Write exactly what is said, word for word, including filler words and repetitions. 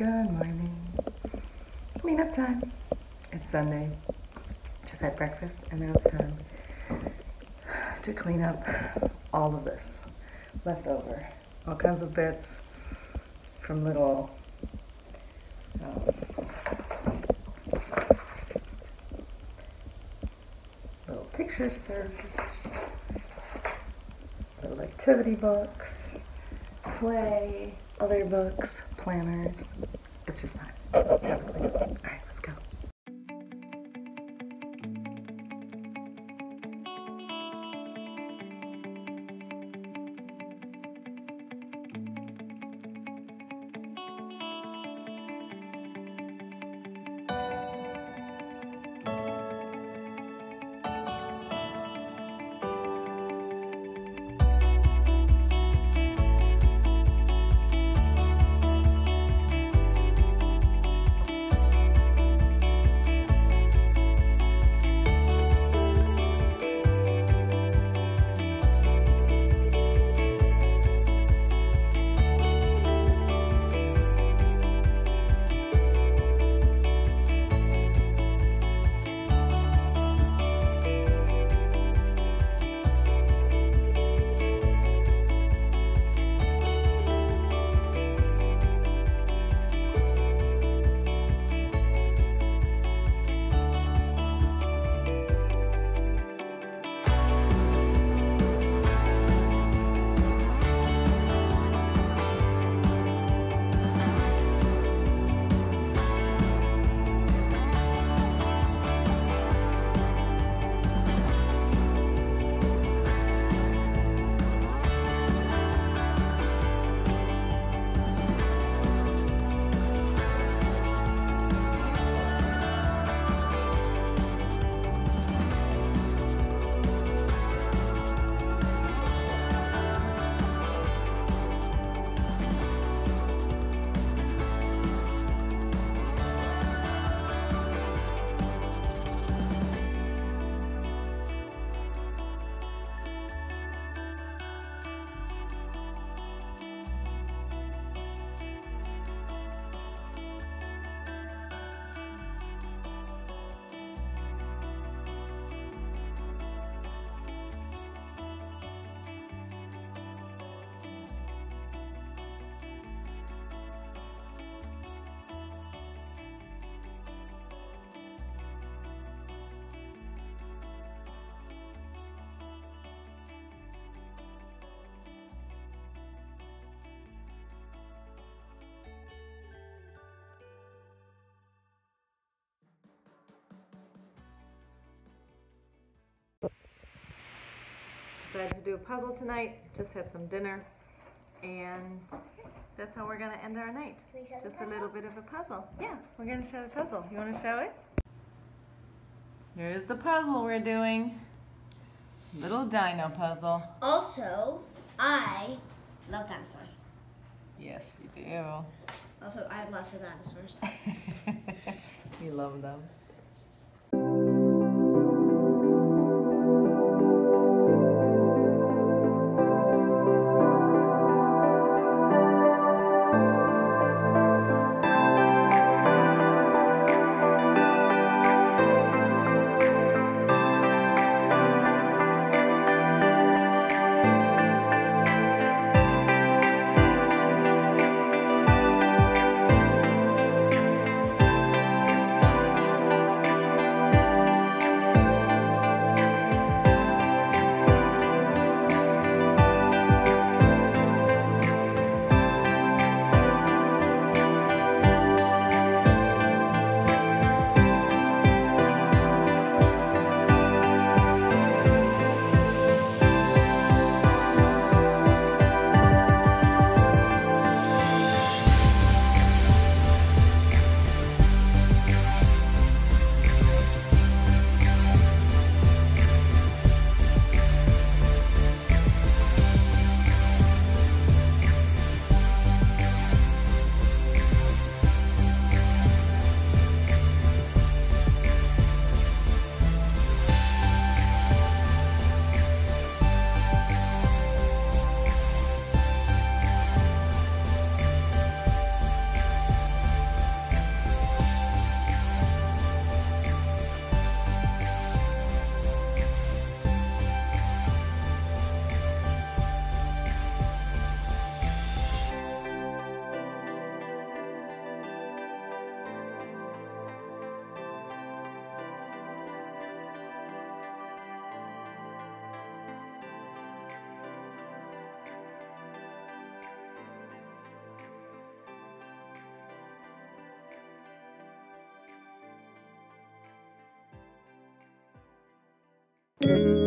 Good morning. Cleanup time. It's Sunday. Just had breakfast and now it's time to clean up all of this leftover. All kinds of bits from little um, little picture circuits, little activity books, play, other books, planners. It's just time. Time to clean up. All right, let's go. Decided to do a puzzle tonight, just had some dinner, and that's how we're gonna end our night. Just a little bit of a puzzle. Yeah, we're gonna show the puzzle. You wanna show it? Here's the puzzle we're doing. Little dino puzzle. Also, I love dinosaurs. Yes, you do. Also, I have lots of dinosaurs. You love them. Bye.